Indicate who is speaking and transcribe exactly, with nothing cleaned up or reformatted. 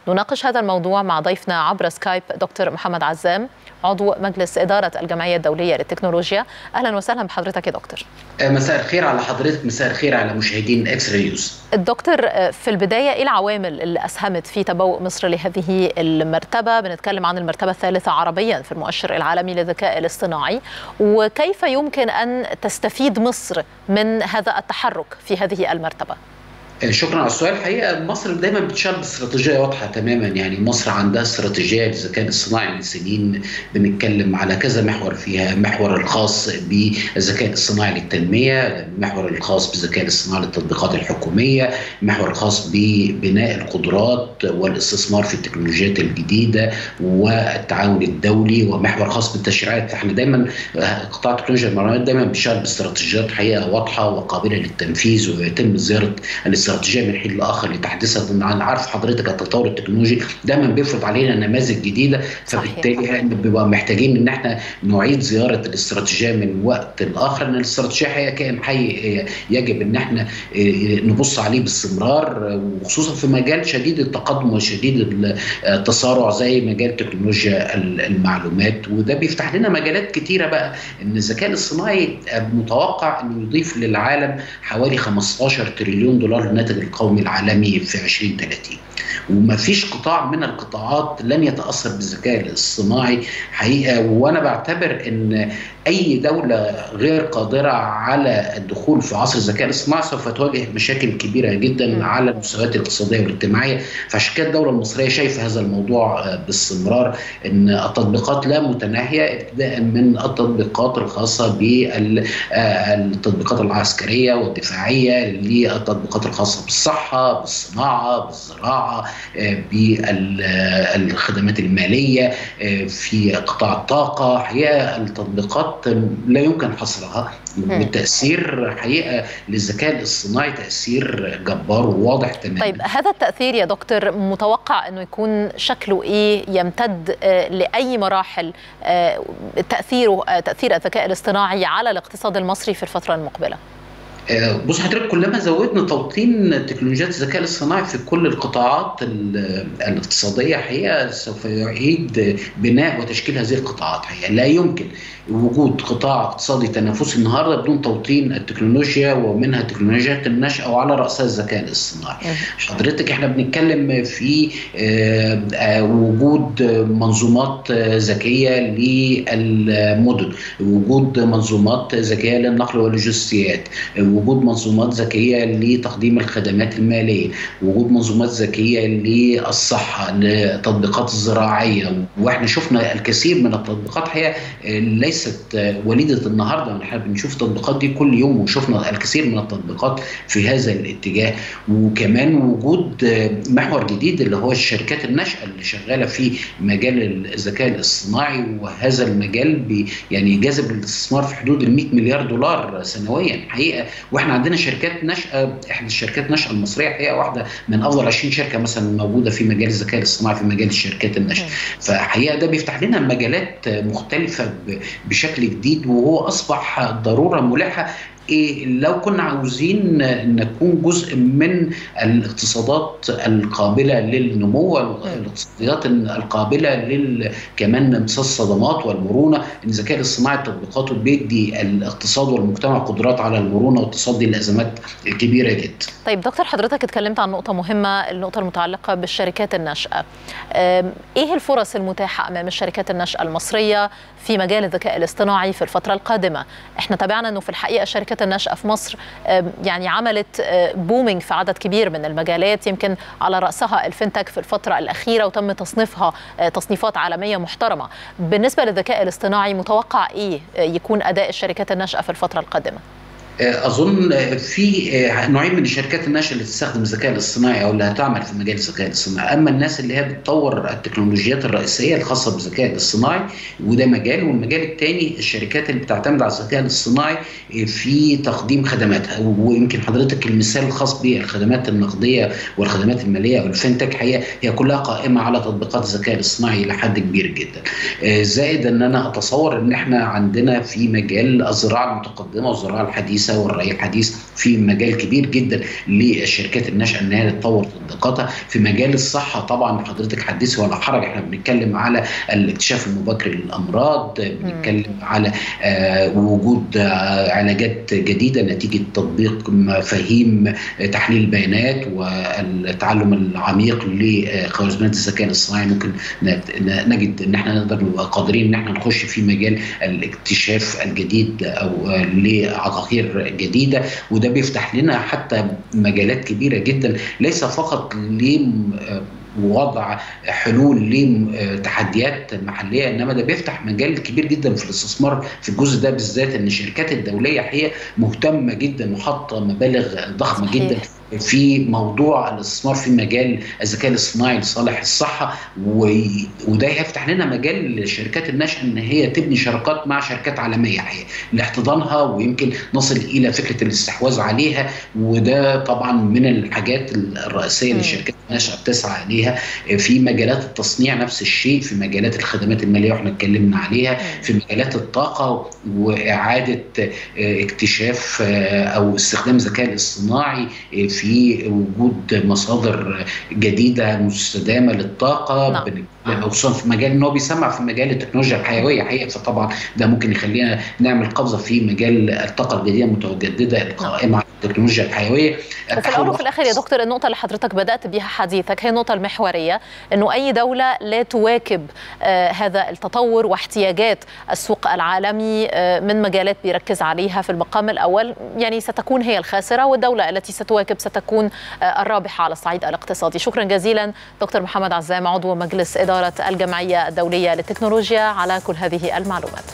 Speaker 1: نناقش هذا الموضوع مع ضيفنا عبر سكايب دكتور محمد عزام، عضو مجلس إدارة الجمعية الدولية للتكنولوجيا. أهلا وسهلا بحضرتك يا دكتور.
Speaker 2: مساء الخير على حضرتك، مساء الخير على مشاهدين إكس راي نيوز.
Speaker 1: الدكتور، في البداية إيه العوامل اللي أسهمت في تبوء مصر لهذه المرتبة؟ بنتكلم عن المرتبة الثالثة عربيا في المؤشر العالمي للذكاء الاصطناعي، وكيف يمكن أن تستفيد مصر من هذا التحرك في هذه المرتبة؟
Speaker 2: شكرا على السؤال. الحقيقه مصر دايما بتشتغل باستراتيجيه واضحه تماما، يعني مصر عندها استراتيجيه للذكاء الاصطناعي من سنين. بنتكلم على كذا محور فيها، محور الخاص بالذكاء الاصطناعي للتنميه، المحور الخاص بالذكاء الاصطناعي للتطبيقات الحكوميه، المحور الخاص ببناء القدرات والاستثمار في التكنولوجيات الجديده والتعاون الدولي، ومحور خاص بالتشريعات. فاحنا دايما قطاع تكنولوجيا المعلومات دايما بيشتغل باستراتيجيات حقيقه واضحه وقابله للتنفيذ، ويتم زياره الاستراتيجيه من حين لاخر لتحديثها. انا عارف حضرتك التطور التكنولوجي دايما بيفرض علينا نماذج جديده، فبالتالي بنبقى محتاجين ان احنا نعيد زياره الاستراتيجيه من وقت لاخر، ان الاستراتيجيه حقيقه كائن حي يجب ان احنا نبص عليه باستمرار، وخصوصا في مجال شديد التقدم وشديد التسارع زي مجال تكنولوجيا المعلومات. وده بيفتح لنا مجالات كتيره بقى، ان الذكاء الاصطناعي متوقع انه يضيف للعالم حوالي خمستاشر تريليون دولار الناتج القومي العالمي في عشرين ثلاثين، وما فيش قطاع من القطاعات لن يتأثر بالذكاء الاصطناعي حقيقة. وأنا بعتبر أن أي دولة غير قادرة على الدخول في عصر الذكاء الاصطناعي سوف تواجه مشاكل كبيرة جدا على المستويات الاقتصادية والاجتماعية. فعشان كده الدولة المصرية شايفة هذا الموضوع باستمرار، أن التطبيقات لا متناهية، ابتداء من التطبيقات الخاصة بالتطبيقات العسكرية والدفاعية، للتطبيقات الخاصة بالصحة، بالصناعة، بالزراعة، بالخدمات المالية، في قطاع الطاقة. حقيقة التطبيقات لا يمكن حصرها، والتأثير حقيقة للذكاء الاصطناعي تأثير جبار وواضح تماما.
Speaker 1: طيب هذا التأثير يا دكتور متوقع أنه يكون شكله إيه؟ يمتد لأي مراحل تأثيره تأثير الذكاء الاصطناعي على الاقتصاد المصري في الفترة المقبلة؟
Speaker 2: بص حضرتك، كلما زودنا توطين تكنولوجيات الذكاء الاصطناعي في كل القطاعات الاقتصاديه حقيقه سوف يعيد بناء وتشكيل هذه القطاعات. حقيقه لا يمكن وجود قطاع اقتصادي تنافسي النهارده بدون توطين التكنولوجيا، ومنها تكنولوجيات النشأة وعلى رأسها الذكاء الاصطناعي. حضرتك احنا بنتكلم في وجود منظومات ذكيه للمدن، وجود منظومات ذكيه للنقل واللوجستيات، وجود منظومات ذكيه لتقديم الخدمات الماليه، وجود منظومات ذكيه للصحه، للتطبيقات الزراعيه. واحنا شفنا الكثير من التطبيقات حقيقه ليست وليده النهارده، احنا بنشوف التطبيقات دي كل يوم، وشفنا الكثير من التطبيقات في هذا الاتجاه. وكمان وجود محور جديد اللي هو الشركات الناشئه اللي شغاله في مجال الذكاء الاصطناعي، وهذا المجال يعني جاذب الاستثمار في حدود ال مئة مليار دولار سنويا حقيقه. واحنا عندنا شركات ناشئه، احدى الشركات الناشئه المصريه حقيقه واحده من افضل عشرين شركه مثلا موجوده في مجال الذكاء الاصطناعي في مجال الشركات الناشئه. فحقيقه ده بيفتح لنا مجالات مختلفه بشكل جديد، وهو اصبح ضروره ملحه إيه لو كنا عاوزين نكون جزء من الاقتصادات القابله للنمو والاقتصاديات القابله لل كمان امتصاص الصدمات والمرونه. الذكاء الاصطناعي تطبيقاته بيدي الاقتصاد والمجتمع قدرات على المرونه والتصدي لازمات كبيره جدا.
Speaker 1: طيب دكتور، حضرتك اتكلمت عن نقطه مهمه، النقطه المتعلقه بالشركات الناشئه. ايه الفرص المتاحه امام الشركات الناشئه المصريه في مجال الذكاء الاصطناعي في الفتره القادمه؟ احنا تابعنا انه في الحقيقه الشركات الناشئه في مصر يعني عملت بومينج في عدد كبير من المجالات، يمكن على راسها الفinTech في الفتره الاخيره، وتم تصنيفها تصنيفات عالميه محترمه. بالنسبه للذكاء الاصطناعي متوقع ايه يكون اداء الشركات الناشئه في الفتره القادمه؟
Speaker 2: اظن في نوعين من الشركات الناشئه اللي تستخدم الذكاء الاصطناعي او اللي هتعمل في مجال الذكاء الاصطناعي. اما الناس اللي هي بتطور التكنولوجيات الرئيسيه الخاصه بالذكاء الاصطناعي، وده مجال. والمجال الثاني الشركات اللي بتعتمد على الذكاء الاصطناعي في تقديم خدماتها. ويمكن حضرتك المثال الخاص بالخدمات النقديه والخدمات الماليه او الفinTech حقيقه هي كلها قائمه على تطبيقات الذكاء الاصطناعي لحد كبير جدا. زائد ان انا اتصور ان احنا عندنا في مجال الزراعه المتقدمه والزراعه الحديثه الحديثه والري الحديث في مجال كبير جدا للشركات الناشئه ان هي تطور تطبيقاتها. في مجال الصحه طبعا حضرتك حدثي ولا حرج، احنا بنتكلم على الاكتشاف المبكر للامراض، بنتكلم على آه وجود آه علاجات جديده نتيجه تطبيق مفاهيم تحليل البيانات والتعلم العميق لخوارزميات الذكاء الاصطناعي. ممكن نجد ان احنا نقدر نبقى قادرين ان احنا نخش في مجال الاكتشاف الجديد او لعقاقير جديده، وده بيفتح لنا حتى مجالات كبيره جدا ليس فقط لوضع حلول لتحديات محليه، انما ده بيفتح مجال كبير جدا في الاستثمار في الجزء ده بالذات، ان الشركات الدوليه هي مهتمه جدا وحاطه مبالغ ضخمه صحيح. جدا في موضوع الاستثمار في مجال الذكاء الاصطناعي لصالح الصحه، وده هيفتح لنا مجال للشركات الناشئه ان هي تبني شراكات مع شركات عالميه حقيقة لاحتضانها، ويمكن نصل الى فكره الاستحواذ عليها. وده طبعا من الحاجات الرئيسيه اللي الشركات الناشئه بتسعى اليها. في مجالات التصنيع نفس الشيء، في مجالات الخدمات الماليه واحنا اتكلمنا عليها، في مجالات الطاقه واعاده اكتشاف او استخدام الذكاء الاصطناعي في وجود مصادر جديده مستدامه للطاقه. نعم. خصوصا في مجال ان هو بيسمع في مجال التكنولوجيا الحيويه حقيقه، فطبعا ده ممكن يخلينا نعمل قفزه في مجال الطاقه الجديده المتجدده القائمه على التكنولوجيا الحيويه.
Speaker 1: وفي الاول وفي الاخر يا دكتور، النقطه اللي حضرتك بدات بها حديثك هي النقطه المحوريه، انه اي دوله لا تواكب آه هذا التطور واحتياجات السوق العالمي آه من مجالات بيركز عليها في المقام الاول، يعني ستكون هي الخاسره، والدوله التي ستواكب ستكون آه الرابحه على الصعيد الاقتصادي. شكرا جزيلا دكتور محمد عزام، عضو مجلس اداره الجمعيه الدوليه للتكنولوجيا، على كل هذه المعلومات.